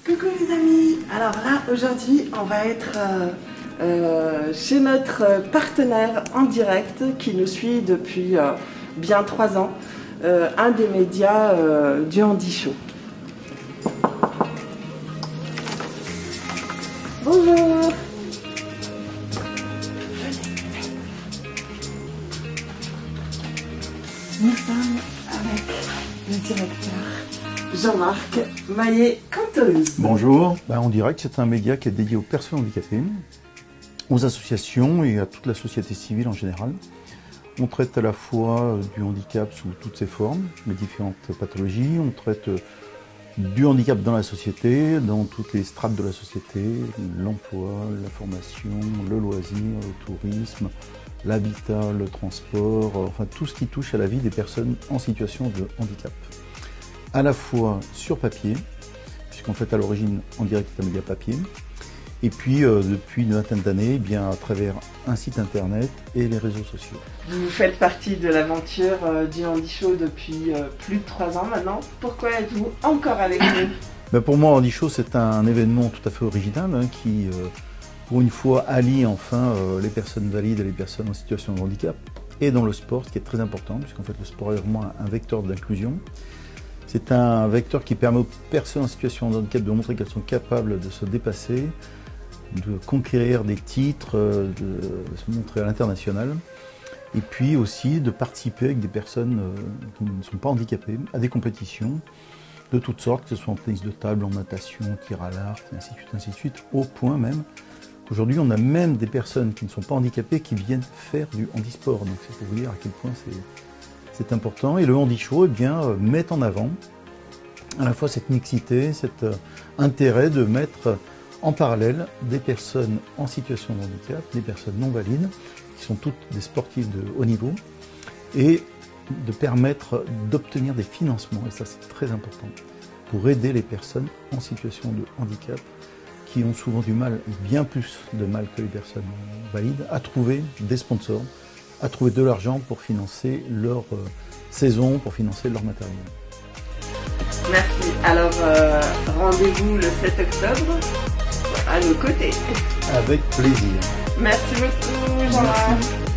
Coucou les amis. Alors là aujourd'hui on va être chez notre partenaire en direct qui nous suit depuis bien 3 ans, un des médias du Handi Show. Bonjour. Nous sommes avec le directeur Jean-Marc Maillet-Cantos. Bonjour. En direct, c'est un média qui est dédié aux personnes handicapées, aux associations et à toute la société civile en général. On traite à la fois du handicap sous toutes ses formes, les différentes pathologies. On traite du handicap dans la société, dans toutes les strates de la société, l'emploi, la formation, le loisir, le tourisme, l'habitat, le transport, enfin tout ce qui touche à la vie des personnes en situation de handicap. À la fois sur papier, puisqu'en fait à l'origine En Direct est un média papier, et puis depuis une vingtaine d'années, à travers un site internet et les réseaux sociaux. Vous faites partie de l'aventure du Handi Show depuis plus de 3 ans maintenant. Pourquoi êtes-vous encore avec nous? Pour moi, Handi Show, c'est un événement tout à fait original qui, pour une fois, allie enfin les personnes valides et les personnes en situation de handicap, et dans le sport, ce qui est très important, puisqu'en fait le sport est vraiment un vecteur d'inclusion. C'est un vecteur qui permet aux personnes en situation de handicap de montrer qu'elles sont capables de se dépasser, de conquérir des titres, de se montrer à l'international, et puis aussi de participer avec des personnes qui ne sont pas handicapées à des compétitions de toutes sortes, que ce soit en tennis de table, en natation, tir à l'arc, ainsi de suite, au point même qu'aujourd'hui on a même des personnes qui ne sont pas handicapées qui viennent faire du handisport. Donc c'est pour vous dire à quel point c'est important. Et le Handi Show met en avant à la fois cette mixité, cet intérêt de mettre en parallèle des personnes en situation de handicap, des personnes non valides, qui sont toutes des sportifs de haut niveau, et de permettre d'obtenir des financements, et ça c'est très important, pour aider les personnes en situation de handicap, qui ont souvent du mal, bien plus de mal que les personnes valides, à trouver des sponsors, à trouver de l'argent pour financer leur saison, pour financer leur matériel. Merci. Alors, rendez-vous le 7 octobre à nos côtés. Avec plaisir. Merci beaucoup, Jean-Marc.